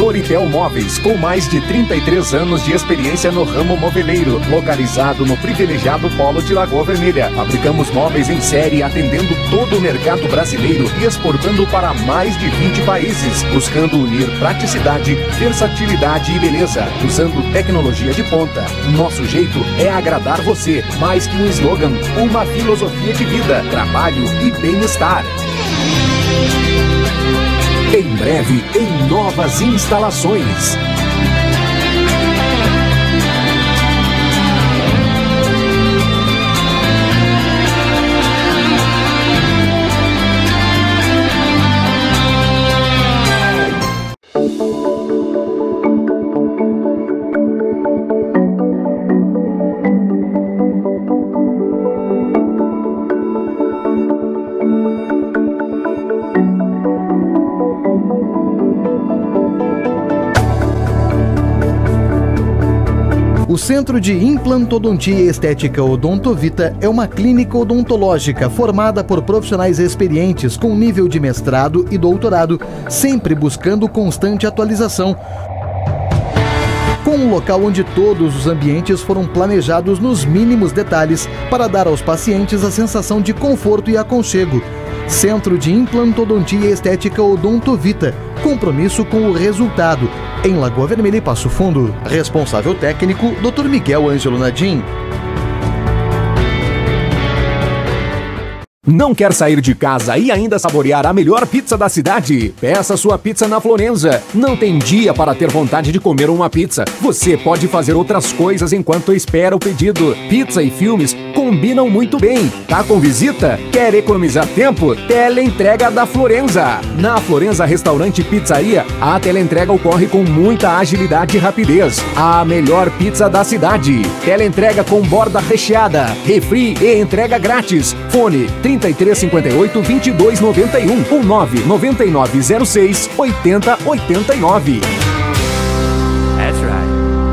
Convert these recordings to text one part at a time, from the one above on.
Floritel Móveis, com mais de 33 anos de experiência no ramo moveleiro, localizado no privilegiado polo de Lagoa Vermelha. Fabricamos móveis em série, atendendo todo o mercado brasileiro e exportando para mais de 20 países, buscando unir praticidade, versatilidade e beleza, usando tecnologia de ponta. Nosso jeito é agradar você, mais que um slogan, uma filosofia de vida, trabalho e bem-estar. Em breve, em novas instalações. O Centro de Implantodontia e Estética Odontovita é uma clínica odontológica formada por profissionais experientes com nível de mestrado e doutorado, sempre buscando constante atualização. Com um local onde todos os ambientes foram planejados nos mínimos detalhes para dar aos pacientes a sensação de conforto e aconchego. Centro de Implantodontia e Estética Odontovita. Compromisso com o resultado. Em Lagoa Vermelha e Passo Fundo. Responsável técnico, Dr. Miguel Ângelo Nadim. Não quer sair de casa e ainda saborear a melhor pizza da cidade? Peça sua pizza na Florenza. Não tem dia para ter vontade de comer uma pizza. Você pode fazer outras coisas enquanto espera o pedido. Pizza e filmes combinam muito bem. Tá com visita? Quer economizar tempo? Teleentrega da Florenza. Na Florenza Restaurante e Pizzaria, a teleentrega ocorre com muita agilidade e rapidez. A melhor pizza da cidade. Teleentrega com borda recheada, refri e entrega grátis. Fone 3358-2291 ou 99906-8089. That's right.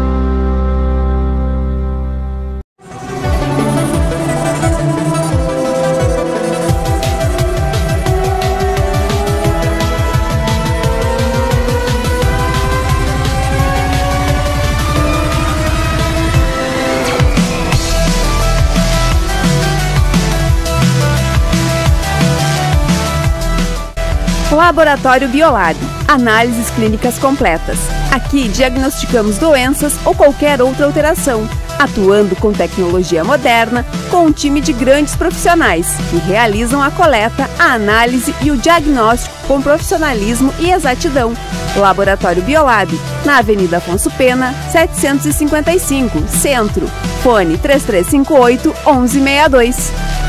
Laboratório Biolab. Análises clínicas completas. Aqui diagnosticamos doenças ou qualquer outra alteração, atuando com tecnologia moderna, com um time de grandes profissionais que realizam a coleta, a análise e o diagnóstico com profissionalismo e exatidão. Laboratório Biolab, na Avenida Afonso Pena, 755, Centro. Fone 3358-1162.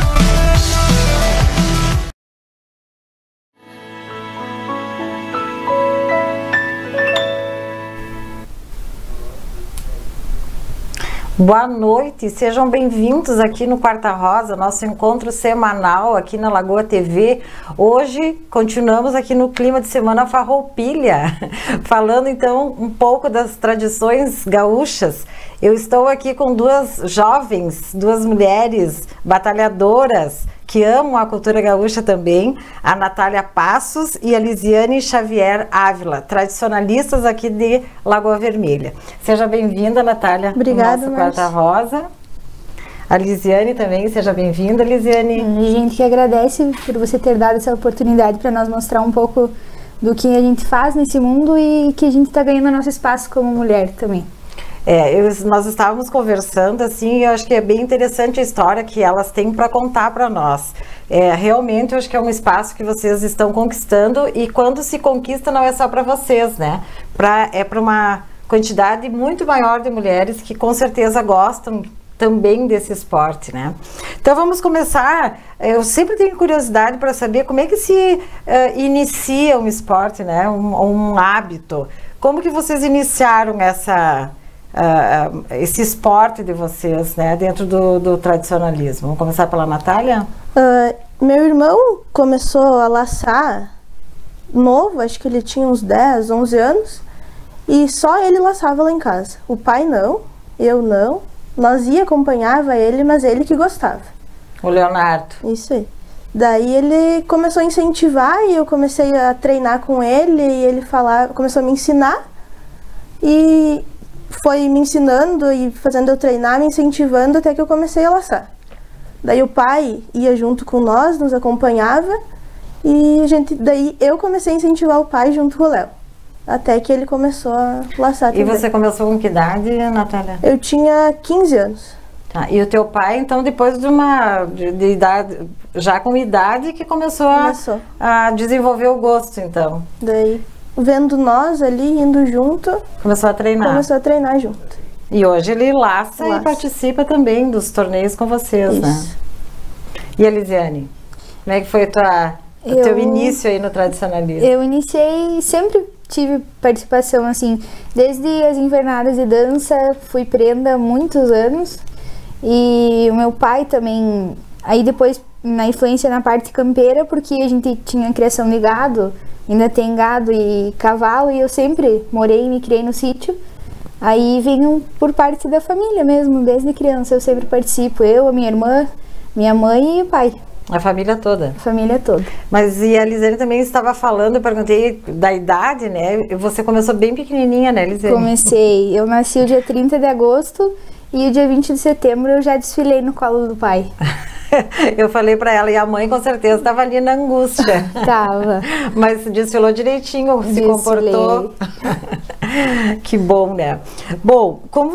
Boa noite, sejam bem-vindos aqui no Quarta Rosa, nosso encontro semanal aqui na Lagoa TV. Hoje continuamos aqui no clima de Semana Farroupilha, falando então um pouco das tradições gaúchas. Eu estou aqui com duas jovens, duas mulheres batalhadoras que amam a cultura gaúcha também, a Natália Passos e a Lisiane Xavier Ávila, tradicionalistas aqui de Lagoa Vermelha. Seja bem-vinda, Natália. Obrigada, Quarta Rosa. A Lisiane também, seja bem-vinda, Lisiane. A gente que agradece por você ter dado essa oportunidade para nós mostrar um pouco do que a gente faz nesse mundo e que a gente está ganhando nosso espaço como mulher também. Nós estávamos conversando assim, e eu acho que é bem interessante a história que elas têm para contar para nós. Realmente eu acho que é um espaço que vocês estão conquistando, e quando se conquista não é só para vocês, né? É para uma quantidade muito maior de mulheres que com certeza gostam também desse esporte, né? Então vamos começar. Eu sempre tenho curiosidade para saber como é que se inicia um esporte, né? Um hábito. Como que vocês iniciaram esse esporte de vocês, né, dentro do tradicionalismo? Vamos começar pela Natália? Meu irmão começou a laçar novo, acho que ele tinha uns 10, 11 anos, e só ele laçava lá em casa. O pai não, eu não, nós acompanhava ele, mas ele que gostava. O Leonardo. Isso aí. Daí ele começou a incentivar e eu comecei a treinar com ele, e ele começou a me ensinar. e foi me ensinando e fazendo eu treinar, me incentivando até que eu comecei a laçar. Daí o pai ia junto com nós, nos acompanhava e daí eu comecei a incentivar o pai junto com o Léo. Até que ele começou a laçar também. E você começou com que idade, Natália? Eu tinha 15 anos. Tá. E o teu pai, então, depois de idade, já com idade, que começou. A desenvolver o gosto, então. Daí, vendo nós ali, indo junto... Começou a treinar. Começou a treinar junto. E hoje ele laça e participa também dos torneios com vocês, Isso. né? E a Elisiane, como é que foi o teu início aí no tradicionalismo? Eu iniciei, sempre tive participação, assim, desde as invernadas de dança, fui prenda há muitos anos. E o meu pai também, aí depois na influência na parte campeira, porque a gente tinha criação de gado, ainda tem gado e cavalo, e eu sempre morei e me criei no sítio. Aí venho por parte da família mesmo, desde criança eu sempre participo, eu, a minha irmã, minha mãe e o pai. A família toda? A família toda. Mas e a Elisiane também estava falando, eu perguntei da idade, né? Você começou bem pequenininha, né, Elisiane? Comecei, eu nasci o dia 30 de agosto e o dia 20 de setembro eu já desfilei no colo do pai. Eu falei pra ela, e a mãe com certeza estava ali na angústia. Tava. Mas desfilou direitinho, se comportou. Que bom, né? Bom, como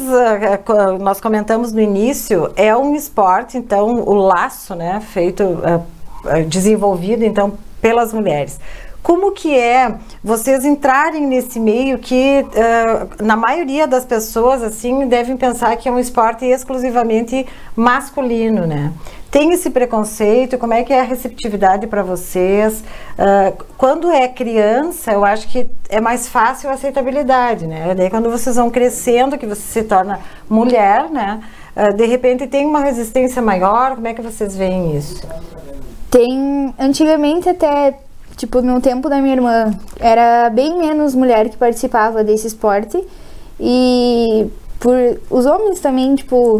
nós comentamos no início, é um esporte, então, o laço, né, feito, desenvolvido, então, pelas mulheres. Como que é vocês entrarem nesse meio que, na maioria das pessoas, assim, devem pensar que é um esporte exclusivamente masculino, né? Tem esse preconceito? Como é que é a receptividade para vocês? Quando é criança, eu acho que é mais fácil a aceitabilidade, né? Daí quando vocês vão crescendo, que você se torna mulher, né? De repente tem uma resistência maior, como é que vocês veem isso? Tem, antigamente até... Tipo, no tempo da minha irmã, era bem menos mulher que participava desse esporte. E por os homens também, tipo,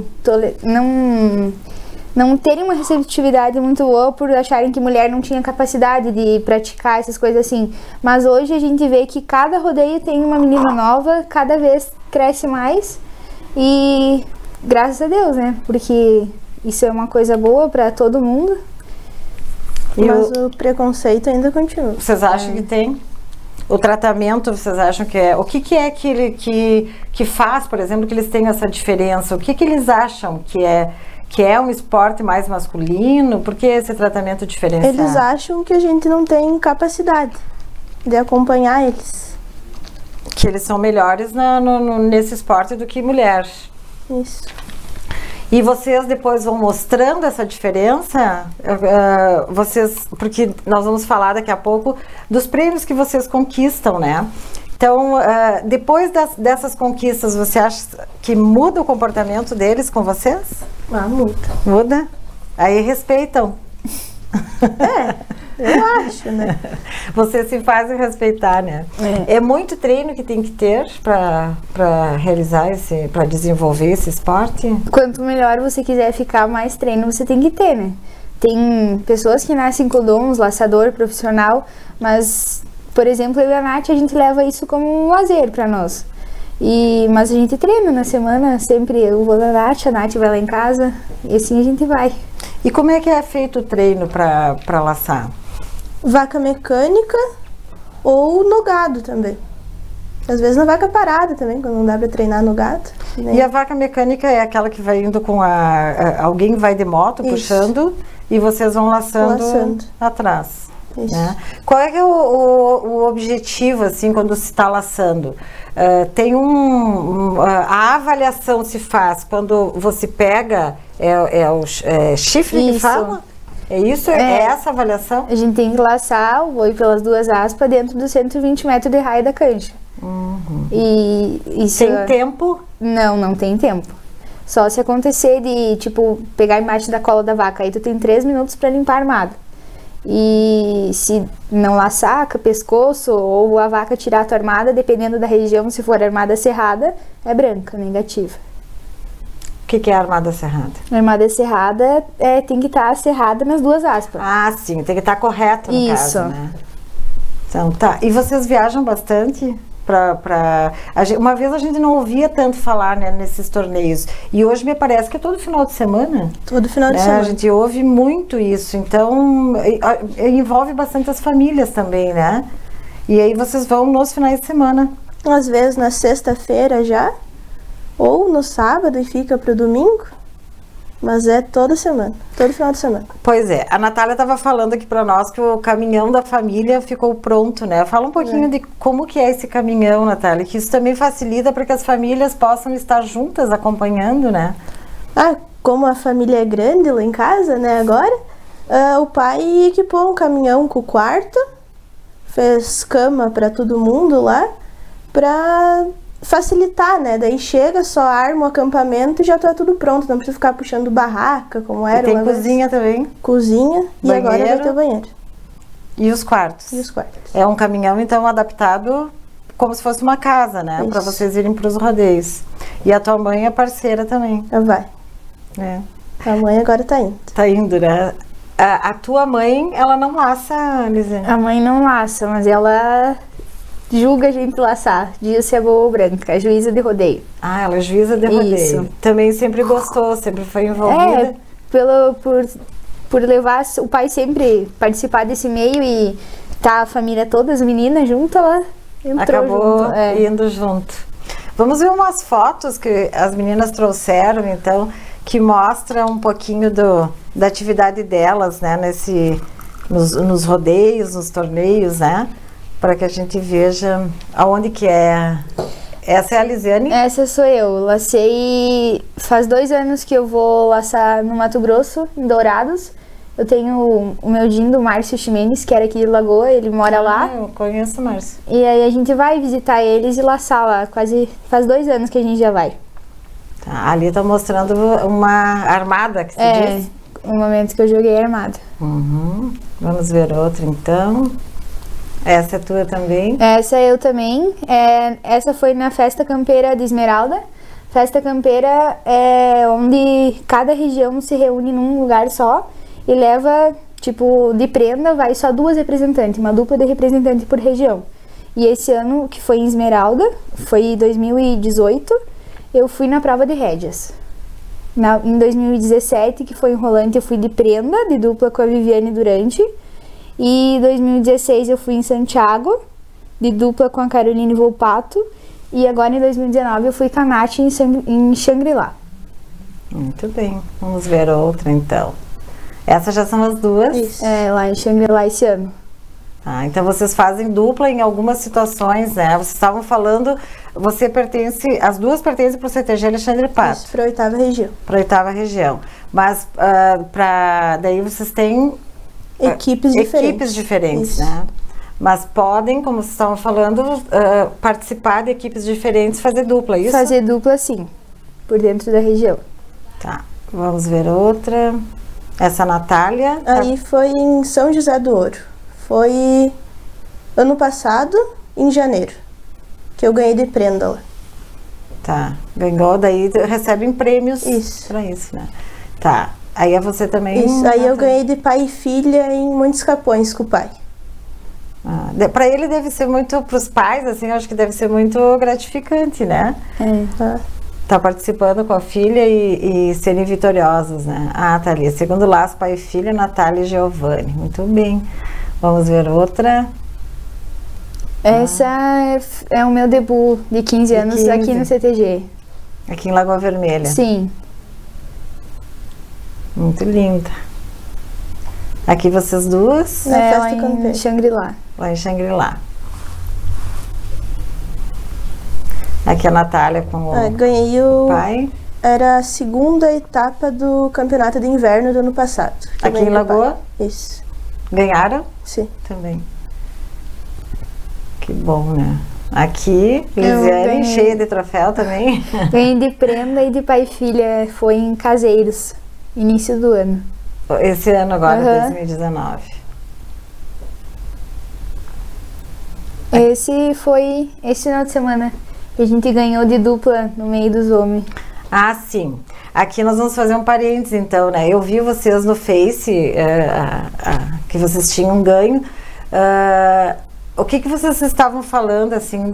não terem uma receptividade muito boa por acharem que mulher não tinha capacidade de praticar essas coisas assim. Mas hoje a gente vê que cada rodeio tem uma menina nova, cada vez cresce mais. E graças a Deus, né? Porque isso é uma coisa boa para todo mundo. Mas o preconceito ainda continua. Vocês acham que tem? O tratamento, vocês acham que é... O que é que faz, por exemplo, que eles tenham essa diferença? O que eles acham que é um esporte mais masculino? Por que esse tratamento diferenciado? Eles acham que a gente não tem capacidade de acompanhar eles. Que eles são melhores nesse esporte do que mulher. Isso. E vocês depois vão mostrando essa diferença, porque nós vamos falar daqui a pouco dos prêmios que vocês conquistam, né? Então, depois dessas conquistas, você acha que muda o comportamento deles com vocês? Muda. Muda? Aí respeitam. Eu acho, né? Vocês se fazem respeitar, né? É muito treino que tem que ter para realizar para desenvolver esse esporte? Quanto melhor você quiser ficar, mais treino você tem que ter, né? Tem pessoas que nascem com dons, laçador profissional, mas, por exemplo, eu e a Nath, a gente leva isso como um lazer para nós. Mas a gente treina na semana, sempre eu vou na Nath, a Nath vai lá em casa, e assim a gente vai. E como é que é feito o treino para laçar? Vaca mecânica ou no gado também. Às vezes na vaca parada também, quando não dá para treinar no gado. E a vaca mecânica é aquela que vai indo com alguém vai de moto, isso, puxando, e vocês vão laçando atrás. Isso. Né? Qual é que é o objetivo, assim, quando se está laçando? Tem a avaliação se faz quando você pega, o chifre isso. que fala? É isso? É essa a avaliação? A gente tem que laçar o boi pelas duas aspas dentro dos 120 metros de raio da cancha. Uhum. E isso tem tempo? Não tem tempo. Só se acontecer de, tipo, pegar embaixo da cola da vaca, aí tu tem 3 minutos para limpar a armada. E se não laçar, pescoço ou a vaca tirar a tua armada, dependendo da região, se for armada cerrada, é branca, negativa. O que é a armada cerrada? A armada cerrada tem que estar cerrada nas duas aspas. Ah, sim, tem que estar correto no isso. Caso, né? Então, tá. E vocês viajam bastante? Uma vez a gente não ouvia tanto falar, né, nesses torneios. E hoje me parece que é todo final de semana. Todo final de semana. A gente ouve muito isso. Então, envolve bastante as famílias também, né? E aí vocês vão nos finais de semana. Às vezes na sexta-feira já, ou no sábado e fica pro domingo. Mas é toda semana, todo final de semana. Pois é, a Natália estava falando aqui para nós que o caminhão da família ficou pronto, né? Fala um pouquinho de como que é esse caminhão, Natália, que isso também facilita para que as famílias possam estar juntas acompanhando, né? Como a família é grande lá em casa, né, agora, o pai equipou um caminhão com o quarto, fez cama para todo mundo lá, para facilitar, né? Daí chega, só arma o acampamento e já tá tudo pronto. Não precisa ficar puxando barraca, como era. E tem cozinha também. Cozinha. Banheiro. E agora vai ter o banheiro. E os quartos. E os quartos. É um caminhão, então, adaptado como se fosse uma casa, né? Para vocês irem para os rodeios. E a tua mãe é parceira também. Vai. É. A mãe agora tá indo. Tá indo, né? A tua mãe, ela não laça, Lizzie? A mãe não laça, mas ela julga a gente laçar, diz se é boa ou branca, é juíza de rodeio. Ela é juíza de rodeio. Isso. Também sempre gostou, sempre foi envolvida. Por levar o pai sempre participar desse meio e tá a família toda, as meninas junto, ela entrou Acabou junto. Indo junto. Vamos ver umas fotos que as meninas trouxeram, então, que mostram um pouquinho da atividade delas, né, nos rodeios, nos torneios, né? Para que a gente veja aonde que é. Essa é a Lisiane? Essa sou eu. Lacei faz 2 anos que eu vou laçar no Mato Grosso, em Dourados. Eu tenho o meu dindo, o Márcio Ximenes, que era aqui de Lagoa, ele mora lá. Eu conheço o Márcio. E aí a gente vai visitar eles e laçar lá. Faz 2 anos que a gente já vai. Tá, ali tá mostrando uma armada, que se diz? O momento que eu joguei armada. Vamos ver outra então. Essa é tua também? Essa eu também. Essa foi na Festa Campeira de Esmeralda. Festa Campeira é onde cada região se reúne num lugar só e leva, tipo, de prenda, vai só 2 representantes, uma dupla de representante por região. E esse ano, que foi em Esmeralda, foi 2018, eu fui na prova de rédeas. Em 2017, que foi em Rolante, eu fui de prenda, de dupla com a Viviane Durante. E em 2016 eu fui em Santiago, de dupla com a Caroline Volpato. E agora em 2019 eu fui com a Nath em Xangri-Lá. Muito bem, vamos ver outra então. Essas já são as 2? Isso. Lá em Xangri-Lá esse ano. Então vocês fazem dupla em algumas situações, né? Vocês estavam falando, as 2 pertencem para o CTG Alexandre Pato. Isso, para a 8ª região. Para a 8ª região. Mas daí vocês têm equipes diferentes, né? Mas podem, como vocês estavam falando, participar de equipes diferentes, fazer dupla, isso? Fazer dupla, sim, por dentro da região. Tá, vamos ver outra. Essa Natália. Aí foi em São José do Ouro. Foi ano passado, em janeiro, que eu ganhei de prenda lá. Tá, ganhou, daí recebem prêmios isso. Pra isso, né? Tá. Aí é você também? Isso, aí eu ganhei de pai e filha em Montes Capões com o pai. Para ele deve ser muito, para os pais, assim, eu acho que deve ser muito gratificante, né? Tá participando com a filha e serem vitoriosos, né? Tá ali. Segundo laço, pai e filha, Natália e Giovanni. Muito bem. Vamos ver outra. Essa é o meu debut de 15 anos aqui no CTG. Aqui em Lagoa Vermelha? Sim. Muito linda. Aqui vocês 2? Na Festa lá Campeira. Em Xangri-Lá. Lá em Xangri-Lá. Aqui a Natália com o ganhei pai. Era a 2ª etapa do campeonato de inverno do ano passado. Aqui em Lagoa? Isso. Ganharam? Sim. Também. Que bom, né? Aqui, Lisiane, cheia de troféu também. Ganhei de prenda e de pai e filha, foi em Caseiros, início do ano. Esse ano agora, 2019. Esse foi esse final de semana que a gente ganhou de dupla no meio dos homens. Sim. Aqui nós vamos fazer um parênteses, então, né? Eu vi vocês no Face, que vocês tinham ganho. o que vocês estavam falando, assim,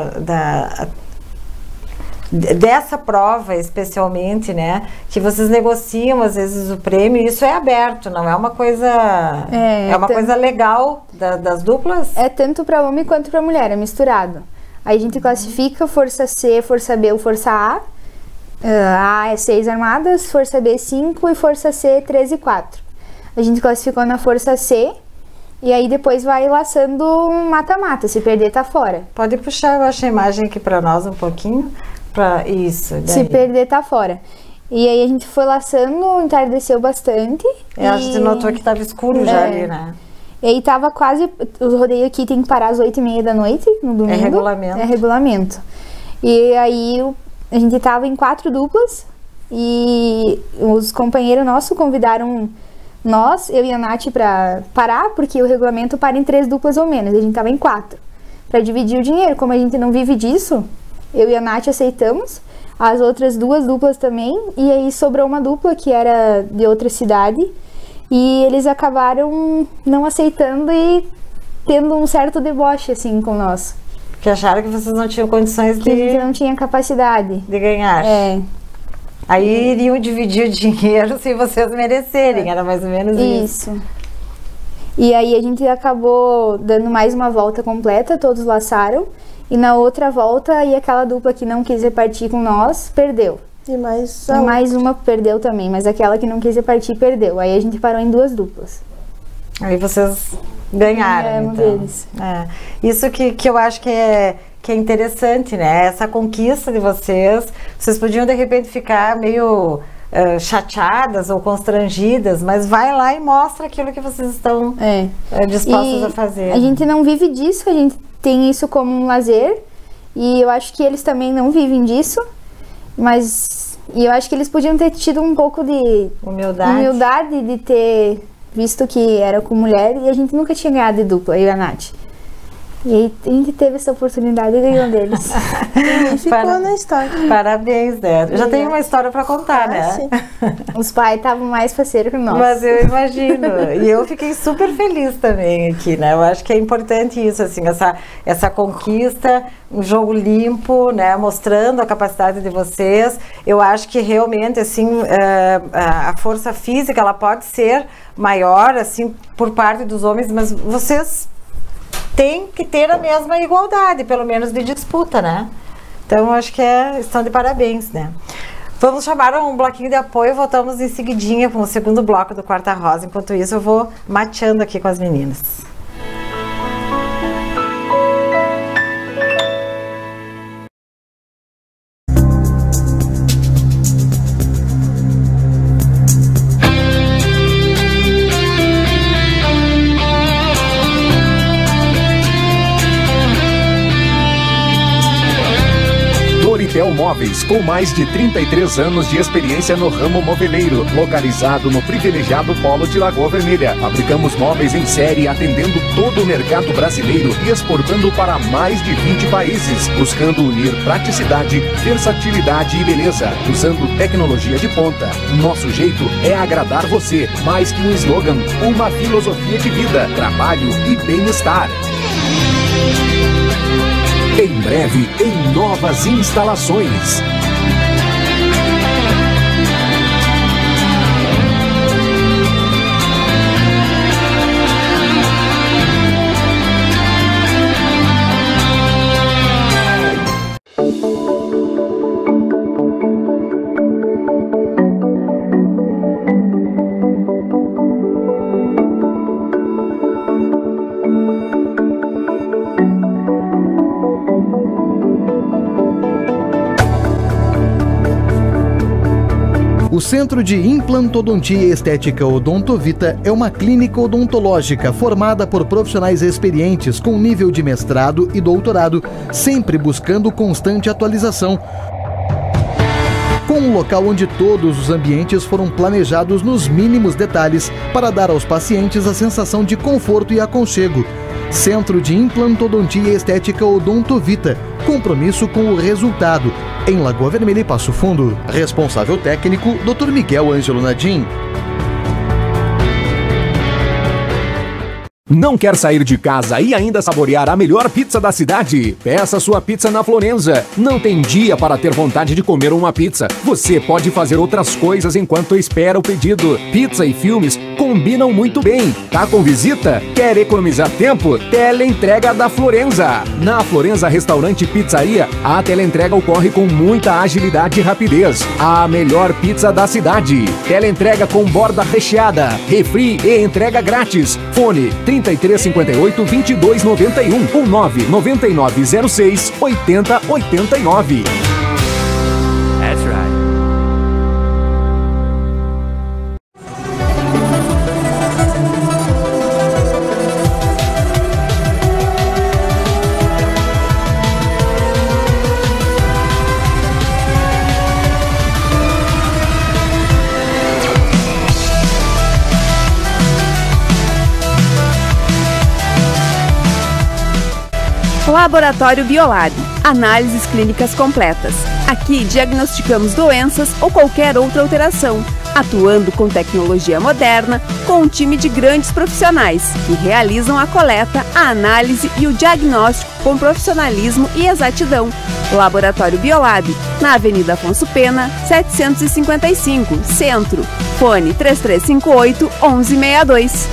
dessa prova especialmente, né, que vocês negociam às vezes o prêmio, isso é aberto, não é uma coisa, é uma coisa legal das duplas? É tanto para homem quanto para mulher, é misturado. Aí a gente classifica força C, força B ou força A. A é 6 armadas, força B 5 e força C 3 e 4. A gente classificou na força C e aí depois vai laçando um mata-mata, se perder tá fora. Pode puxar, eu acho, a imagem aqui para nós um pouquinho. Isso, daí. Se perder tá fora. E aí a gente foi laçando, entardeceu bastante. A gente notou que tava escuro já ali, né? E aí tava quase, o rodeio aqui tem que parar às 8h30 da noite, no domingo. É regulamento. É regulamento. E aí a gente tava em 4 duplas e os companheiros nossos convidaram nós, eu e a Nath, pra parar, porque o regulamento para em 3 duplas ou menos. A gente tava em 4. Pra dividir o dinheiro, como a gente não vive disso, eu e a Nath aceitamos, as outras 2 duplas também, e aí sobrou uma dupla que era de outra cidade, e eles acabaram não aceitando e tendo um certo deboche, assim, com nós. Que acharam que vocês não tinham condições que a gente não tinha capacidade. De ganhar. Aí iriam dividir o dinheiro se vocês merecerem, era mais ou menos isso. E aí a gente acabou dando mais uma volta completa, todos laçaram. E na outra volta, aí aquela dupla que não quis repartir com nós, perdeu. E mais uma perdeu também, mas aquela que não quis repartir, perdeu. Aí a gente parou em 2 duplas. Aí vocês ganharam, então. Deles. Isso que eu acho que é interessante, né? Essa conquista de vocês podiam de repente ficar meio chateadas ou constrangidas, mas vai lá e mostra aquilo que vocês estão dispostos a fazer. A gente não vive disso, a gente tem isso como um lazer e eu acho que eles também não vivem disso, mas eu acho que eles podiam ter tido um pouco de humildade de ter visto que era com mulher e a gente nunca tinha ganhado de dupla, eu e a Nath. E aí a gente teve essa oportunidade e ganhou deles. E ficou na história. Parabéns, né? Já tem uma história para contar, né? Sim. Os pais estavam mais parceiros que nós. Mas eu imagino. E eu fiquei super feliz também aqui, né? Eu acho que é importante isso, assim, essa conquista, um jogo limpo, né? Mostrando a capacidade de vocês. Eu acho que realmente, assim, a força física, ela pode ser maior, assim, por parte dos homens, mas vocês tem que ter a mesma igualdade, pelo menos de disputa, né? Então, acho que estão de parabéns, né? Vamos chamar um bloquinho de apoio, voltamos em seguidinha com o segundo bloco do Quarta Rosa. Enquanto isso, eu vou mateando aqui com as meninas. Doripel Móveis, com mais de 33 anos de experiência no ramo moveleiro, localizado no privilegiado polo de Lagoa Vermelha. Fabricamos móveis em série, atendendo todo o mercado brasileiro e exportando para mais de 20 países, buscando unir praticidade, versatilidade e beleza, usando tecnologia de ponta. Nosso jeito é agradar você, mais que um slogan, uma filosofia de vida, trabalho e bem-estar. Em breve, em novas instalações. O Centro de Implantodontia e Estética Odontovita é uma clínica odontológica formada por profissionais experientes com nível de mestrado e doutorado, sempre buscando constante atualização. Com um local onde todos os ambientes foram planejados nos mínimos detalhes para dar aos pacientes a sensação de conforto e aconchego. Centro de Implantodontia e Estética Odontovita. Compromisso com o resultado. Em Lagoa Vermelha e Passo Fundo. Responsável técnico, Dr. Miguel Ângelo Nadim. Não quer sair de casa e ainda saborear a melhor pizza da cidade? Peça sua pizza na Florenza. Não tem dia para ter vontade de comer uma pizza. Você pode fazer outras coisas enquanto espera o pedido. Pizza e filmes combinam muito bem. Tá com visita? Quer economizar tempo? Teleentrega da Florenza. Na Florenza Restaurante e Pizzaria, a teleentrega ocorre com muita agilidade e rapidez. A melhor pizza da cidade. Teleentrega com borda recheada, refri e entrega grátis. Fone 3358-2291 ou 99906-8089. That's right. Laboratório Biolab. Análises clínicas completas. Aqui diagnosticamos doenças ou qualquer outra alteração, atuando com tecnologia moderna, com um time de grandes profissionais que realizam a coleta, a análise e o diagnóstico com profissionalismo e exatidão. Laboratório Biolab, na Avenida Afonso Pena, 755, Centro. Fone 3358-1162.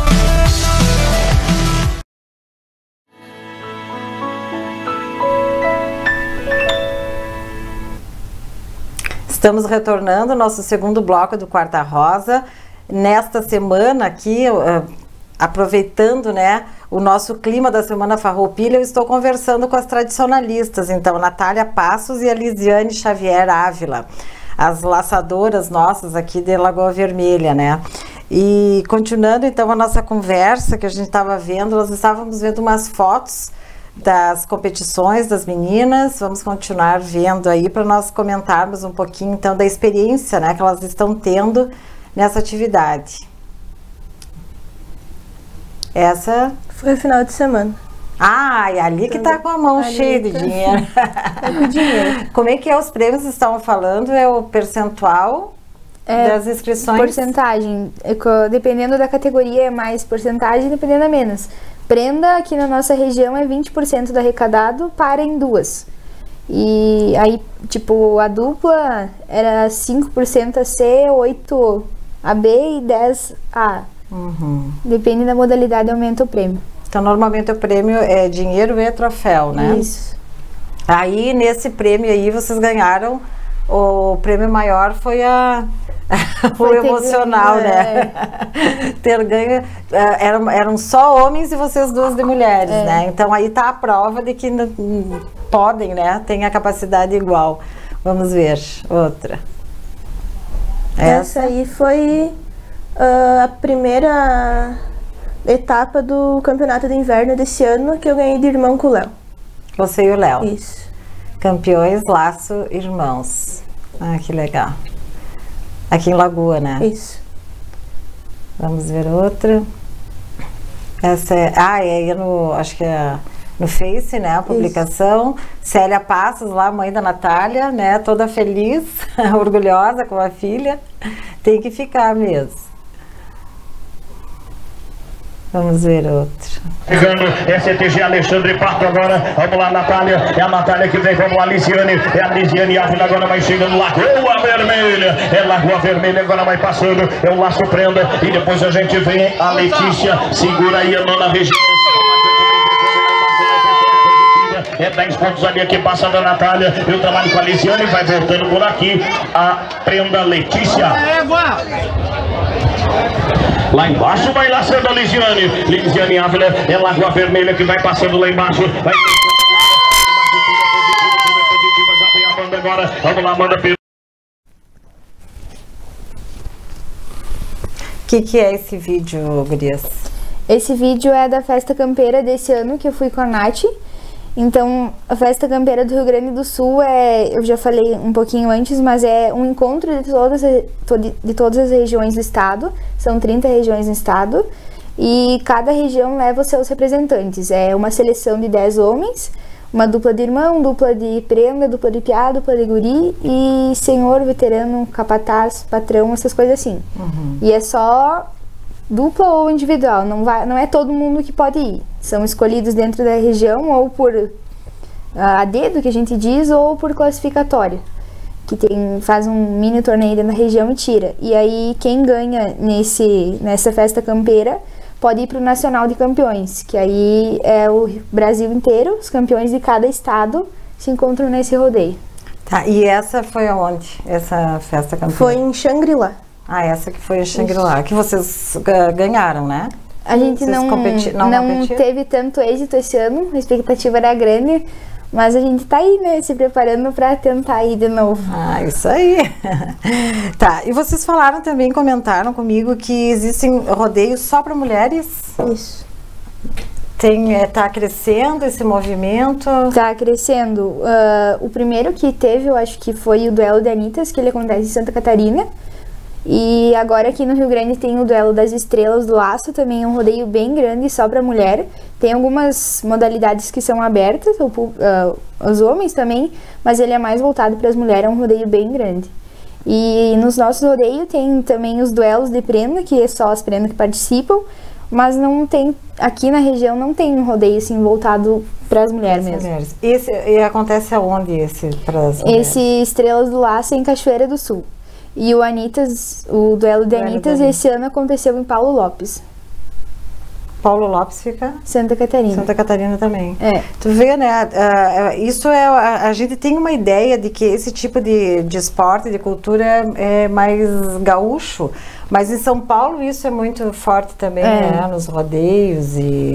Estamos retornando ao nosso segundo bloco do Quarta Rosa. Nesta semana aqui, aproveitando, né, o nosso clima da Semana Farroupilha, eu estou conversando com as tradicionalistas, então, Natália Passos e a Lisiane Xavier Ávila, as laçadoras nossas aqui de Lagoa Vermelha, né? E continuando, então, a nossa conversa que a gente estava vendo, nós estávamos vendo umas fotos das competições das meninas. Vamos continuar vendo aí para nós comentarmos um pouquinho então da experiência, né, que elas estão tendo nessa atividade. Essa foi o final de semana. Ah, e ali que tá com a mão cheia de dinheiro. É com dinheiro. Como é que é os prêmios que estavam falando? É o percentual das inscrições? Porcentagem. Dependendo da categoria é mais porcentagem, dependendo é menos. Prenda aqui na nossa região é 20% do arrecadado para em duas. E aí, tipo, a dupla era 5% a C, 8% a B e 10% A. Uhum. Depende da modalidade, aumenta o prêmio. Então, normalmente o prêmio é dinheiro e troféu, né? Isso. Aí, nesse prêmio aí, vocês ganharam, o prêmio maior foi o emocional, ganho, né? Ter ganho, eram só homens e vocês duas de mulheres, né? Então aí tá a prova de que podem, né? Tem a capacidade igual. Vamos ver, outra. Essa aí foi a primeira etapa do campeonato de inverno desse ano, que eu ganhei de irmão com o Léo. Você e o Léo. Isso. Campeões Laço Irmãos. Ah, que legal. Aqui em Lagoa, né? Isso. Vamos ver outra. Essa é... Ah, é aí acho que é no Face, né? A publicação. Isso. Célia Passos, lá, mãe da Natália, né? Toda feliz, orgulhosa com a filha. Tem que ficar mesmo. Vamos ver outro. Chegando, é CTG Alexandre Parto agora. Vamos lá, Natália. É a Natália que vem, vamos lá, Lisiane. É a Lisiane Ávila agora vai chegando. Lagoa Vermelha. É Lagoa Vermelha agora vai passando. É o laço prenda. E depois a gente vem a Letícia. Segura aí a nona região. É 10 pontos ali que passa da Natália. Eu trabalho com a Lisiane. Vai voltando por aqui. A prenda Letícia. Lá embaixo vai laçando a Lisiane. Lisiane Ávila, é Lagoa Vermelha que vai passando lá embaixo. Vai positiva, já tem a banda agora. Vamos lá, manda pelo. O que é esse vídeo, gurias? Esse vídeo é da Festa Campeira desse ano, que eu fui com a Nath. Então, a Festa Campeira do Rio Grande do Sul eu já falei um pouquinho antes, mas é um encontro de todas as regiões do estado. São 30 regiões no estado e cada região leva os seus representantes. É uma seleção de 10 homens, uma dupla de irmão, dupla de prenda, dupla de piá, dupla de guri e senhor, veterano, capataz, patrão, essas coisas assim. Uhum. E é só dupla ou individual, não é todo mundo que pode ir. São escolhidos dentro da região ou por a dedo, que a gente diz, ou por classificatória, que faz um mini torneio dentro da região e tira. E aí quem ganha nessa festa campeira pode ir para o Nacional de Campeões, que aí é o Brasil inteiro, os campeões de cada estado se encontram nesse rodeio. Tá, e essa foi aonde? Essa festa campeira? Foi em Xangri-Lá. Ah, essa que foi em Xangri-Lá, que vocês ganharam, né? A gente Vocês não teve tanto êxito esse ano, a expectativa era grande, mas a gente tá aí, né, se preparando para tentar ir de novo. Ah, isso aí. Tá, e vocês falaram também, comentaram comigo que existem rodeios só para mulheres? Isso. Tá crescendo esse movimento? Tá crescendo. O primeiro que teve, eu acho que foi o Duelo de Anitas, que ele acontece em Santa Catarina. E agora aqui no Rio Grande tem o Duelo das Estrelas do Laço, também é um rodeio bem grande, só para mulher. Tem algumas modalidades que são abertas, os homens também, mas ele é mais voltado para as mulheres, é um rodeio bem grande. E nos nossos rodeios tem também os duelos de prenda, que é só as prendas que participam, mas não tem, aqui na região não tem um rodeio assim voltado para as mulheres mesmo. E acontece aonde para as mulheres? Esse Estrelas do Laço é em Cachoeira do Sul. E o Duelo de Anitas esse ano aconteceu em Paulo Lopes. Paulo Lopes fica? Santa Catarina. Santa Catarina também. É. Tu vê, né? Isso a gente tem uma ideia de que esse tipo de esporte, de cultura é mais gaúcho, mas em São Paulo isso é muito forte também, né? Nos rodeios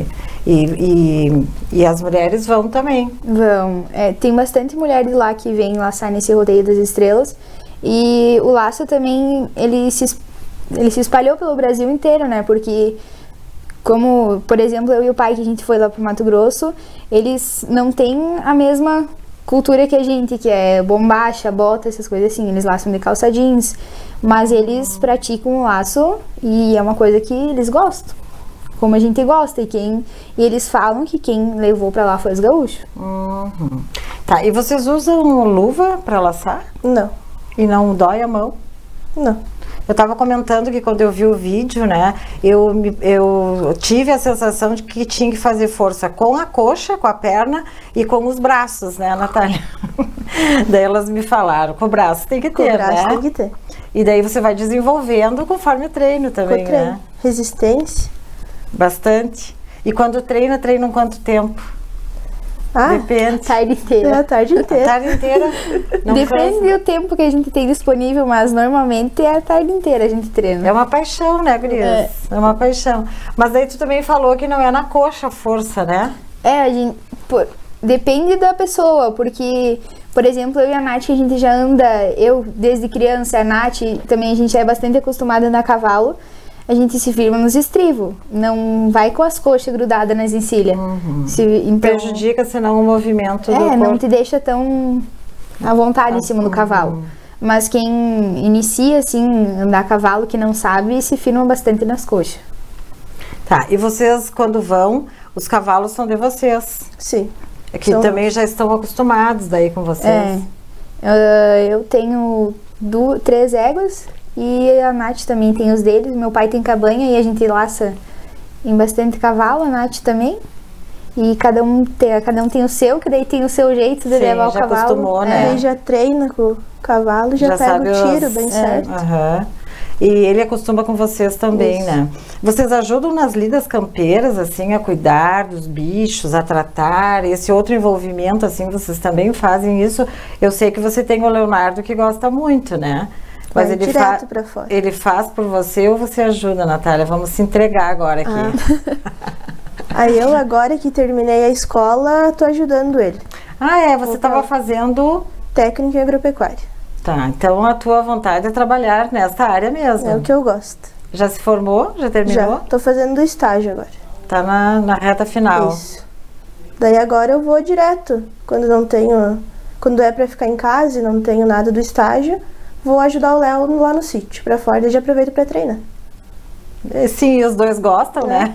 e as mulheres vão também. Vão. Tem bastante mulheres lá que vêm laçar nesse rodeio das estrelas. E o laço também, ele se espalhou pelo Brasil inteiro, né? Porque, como, por exemplo, eu e o pai, que a gente foi lá pro Mato Grosso, eles não têm a mesma cultura que a gente, que é bombacha, bota, essas coisas assim. Eles laçam de calça jeans, mas eles praticam o laço e é uma coisa que eles gostam. Como a gente gosta, e eles falam que quem levou pra lá foi os gaúchos. Uhum. Tá, e vocês usam luva pra laçar? Não. E não dói a mão? Não. Eu estava comentando que quando eu vi o vídeo, né, eu tive a sensação de que tinha que fazer força com a coxa, com a perna e com os braços, né, Natália? Daí elas me falaram, com o braço tem que ter, com o braço né? tem que ter. E daí você vai desenvolvendo conforme o treino também, com o treino. Né? Resistência. Bastante. E quando treina quanto tempo? Depende. A tarde inteira. A tarde inteira. A tarde inteira. Depende do tempo que a gente tem disponível, mas normalmente é a tarde inteira a gente treina. É uma paixão, né, gurias? É uma paixão. Mas daí tu também falou que não é na coxa a força, né? Depende da pessoa, porque, por exemplo, eu e a Nath, a gente já anda, eu desde criança, a Nath também, a gente é bastante acostumada a andar a cavalo. A gente se firma nos estribos, não vai com as coxas grudadas nas encilhas. Então, prejudica, senão o movimento do corpo. Não te deixa tão à vontade em cima do cavalo. Mas quem inicia, assim, andar a cavalo, que não sabe, se firma bastante nas coxas. Tá, e vocês, quando vão, os cavalos são de vocês? Sim. É que também já estão acostumados daí com vocês? Eu tenho 3 éguas. E a Nath também tem os deles, meu pai tem cabanha e a gente laça em bastante cavalo, a Nath também. E cada um tem o seu, que daí tem o seu jeito de levar o cavalo. Acostumou, né? Aí já treina com o cavalo, já pega o tiro bem certo. E ele acostuma com vocês também, né? Vocês ajudam nas lidas campeiras, assim, a cuidar dos bichos, a tratar, esse outro envolvimento, assim, vocês também fazem isso? Eu sei que você tem o Leonardo que gosta muito, né? Mas ele faz por você ou você ajuda, Natália? Vamos se entregar agora aqui. Aí eu, agora que terminei a escola, tô ajudando ele. Você estava fazendo... Técnica em agropecuária. Tá, então a tua vontade é trabalhar nessa área mesmo. É o que eu gosto. Já se formou? Já terminou? Já, tô fazendo estágio agora. Tá na reta final. Isso. Daí agora eu vou direto. Quando é pra ficar em casa e não tenho nada do estágio, vou ajudar o Léo lá no sítio, pra fora, e já aproveito pra treinar. Sim, os dois gostam, né?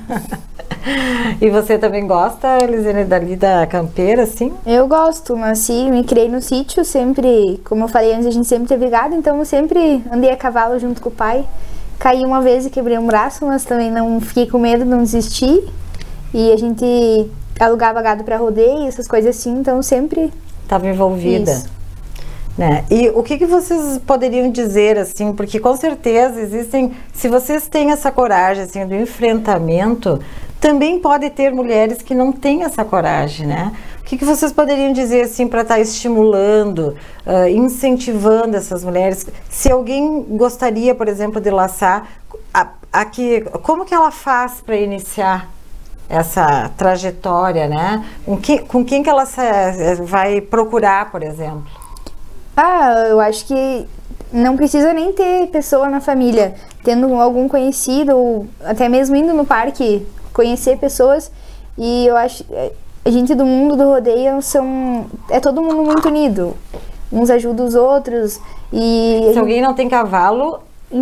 E você também gosta, Elisiane, dali da campeira, assim? Eu gosto, nasci, me criei no sítio, sempre, como eu falei antes, a gente sempre teve gado, então eu sempre andei a cavalo junto com o pai. caí uma vez e quebrei um braço, mas também não fiquei com medo, não desisti. E a gente alugava gado para rodeio, essas coisas assim, então sempre estava envolvida. Isso. Né? E o que vocês poderiam dizer, assim, porque com certeza existem, se vocês têm essa coragem, assim, do enfrentamento, também pode ter mulheres que não têm essa coragem, né? O que vocês poderiam dizer, assim, para estar estimulando, incentivando essas mulheres? Se alguém gostaria, por exemplo, de laçar, como que ela faz para iniciar essa trajetória, né? Com quem que ela vai procurar, por exemplo? Eu acho que não precisa nem ter pessoa na família. Tendo algum conhecido, ou até mesmo indo no parque, conhecer pessoas. E eu acho, a gente do mundo do rodeio é todo mundo muito unido. Uns ajudam os outros. E se alguém não tem cavalo,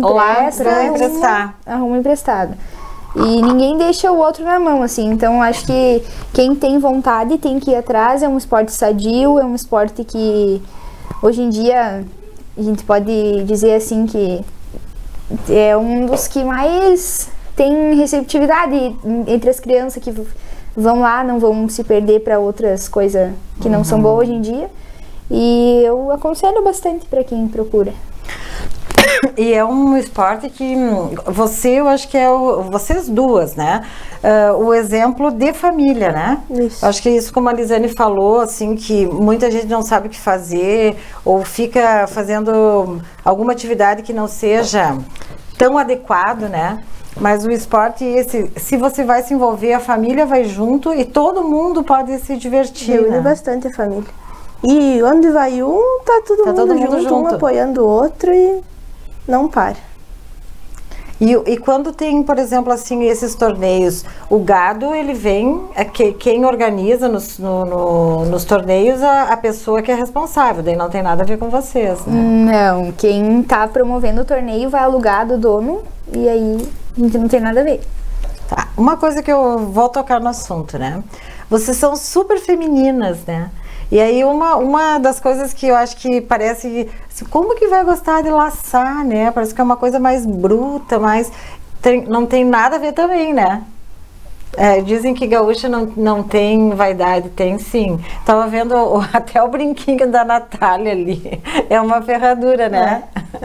arruma emprestado. E ninguém deixa o outro na mão, assim. Então, acho que quem tem vontade tem que ir atrás. É um esporte sadio, é um esporte que, hoje em dia, a gente pode dizer, assim, que é um dos que mais tem receptividade entre as crianças que vão lá, não vão se perder para outras coisas que não são boas hoje em dia. E eu aconselho bastante para quem procura. E é um esporte que eu acho que vocês duas, né? O exemplo de família, né? Isso. Acho que isso, como a Lisiane falou, assim, que muita gente não sabe o que fazer ou fica fazendo alguma atividade que não seja tão adequado, né? Mas o esporte, se você vai se envolver, a família vai junto e todo mundo pode se divertir, Reúne né? bastante a família. E onde vai tá todo mundo junto, um apoiando o outro e não para. E quando tem, por exemplo, assim, esses torneios, o gado, ele vem, quem organiza nos torneios, a pessoa que é responsável, daí não tem nada a ver com vocês, né? Não, quem tá promovendo o torneio vai alugar do dono e aí a gente não tem nada a ver. Tá, uma coisa que eu vou tocar no assunto, né? Vocês são super femininas, né? E aí uma das coisas que eu acho que parece, assim, como que vai gostar de laçar, né? Parece que é uma coisa mais bruta, não tem nada a ver também, né? Dizem que gaúcha não tem vaidade, tem sim. Tava vendo até o brinquinho da Natália ali, é uma ferradura, né?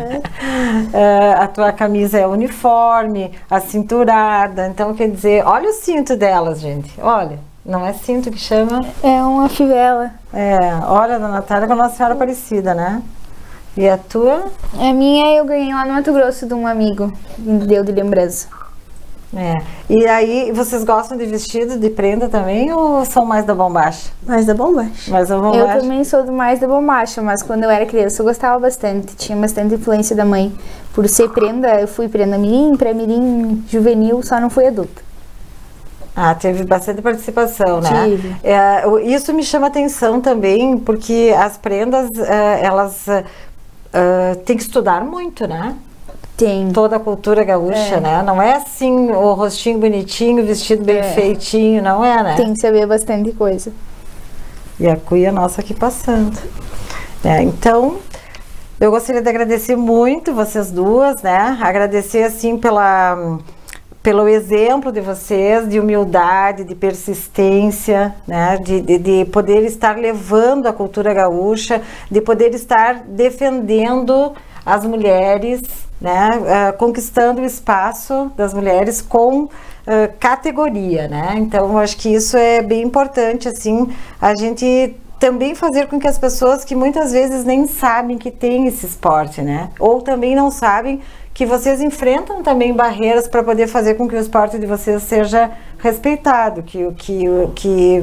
A tua camisa é uniforme, a cinturada, então quer dizer, olha o cinto delas, gente, olha. Não é cinto que chama? É uma fivela. Olha, da Natália com a Nossa Senhora Aparecida, né? E a tua? A minha eu ganhei lá no Mato Grosso de um amigo, me deu de lembrança. E aí, vocês gostam de vestido, de prenda também, ou são mais da bombacha? Mais da bombacha. Mais da bombacha. Eu também sou mais da bombacha, mas quando eu era criança eu gostava bastante, tinha bastante influência da mãe. Por ser prenda, eu fui prenda mirim, pré-mirim, juvenil, só não fui adulta. Teve bastante participação, né? Tive. Isso me chama atenção também, porque as prendas, elas têm que estudar muito, né? Tem. Toda a cultura gaúcha, né? Não é assim, o rostinho bonitinho, o vestido bem feitinho, não é, né? Tem que saber bastante coisa. E a cuia nossa aqui passando. Então, eu gostaria de agradecer muito vocês duas, né? Agradecer, assim, pelo exemplo de vocês, de humildade, de persistência, né? De poder estar levando a cultura gaúcha, de poder estar defendendo as mulheres, né? Conquistando o espaço das mulheres com categoria, né? Então, eu acho que isso é bem importante, assim, a gente também fazer com que as pessoas que muitas vezes nem sabem que tem esse esporte, né? Ou também não sabem que vocês enfrentam também barreiras para poder fazer com que o esporte de vocês seja respeitado, que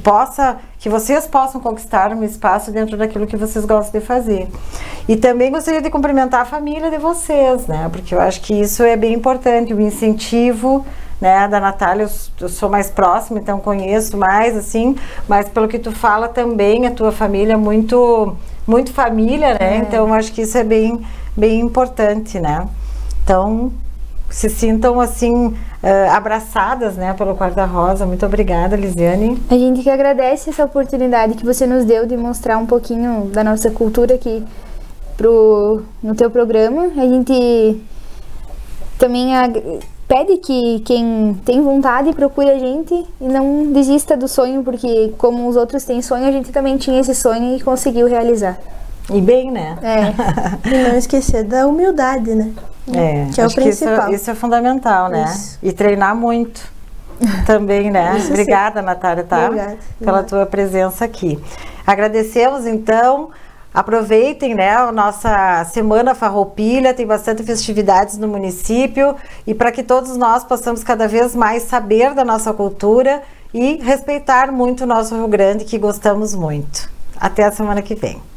vocês possam conquistar um espaço dentro daquilo que vocês gostam de fazer. E também gostaria de cumprimentar a família de vocês, né? Porque eu acho que isso é bem importante, o incentivo, né? Da Natália, eu sou mais próxima, então conheço mais, assim, mas pelo que tu fala também, a tua família é muito família, né? Então eu acho que isso é bem importante, né? Então, se sintam assim, abraçadas, né, pelo Guarda-Rosa. Muito obrigada, Lisiane. A gente que agradece essa oportunidade que você nos deu de mostrar um pouquinho da nossa cultura aqui no teu programa. A gente também pede que quem tem vontade procure a gente e não desista do sonho, porque como os outros têm sonho, a gente também tinha esse sonho e conseguiu realizar. E bem, né? E não esquecer da humildade, né? Que é o principal. Isso é fundamental, né? Isso. E treinar muito também, né? Isso Obrigada, Natália, tá? Obrigada. Pela tua presença aqui. Agradecemos, então. Aproveitem, né, a nossa Semana Farroupilha, tem bastante festividades no município, e para que todos nós possamos cada vez mais saber da nossa cultura e respeitar muito o nosso Rio Grande, que gostamos muito. Até a semana que vem.